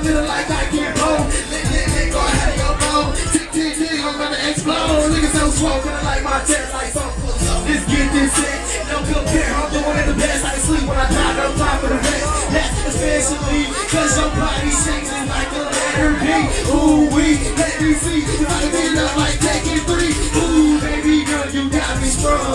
I'm feeling like I can't hold. Let go ahead of your phone. Tick, I'm gonna explode. Niggas so swole, feeling like my chest like so close. Let's get this shit, no compare. I'm the one of the best. I sleep when I die, no time for the rest. That's especially cause your body changing like a letter B. Ooh, let me see. You gotta be up like taking 3. Ooh, baby girl, you got me strong.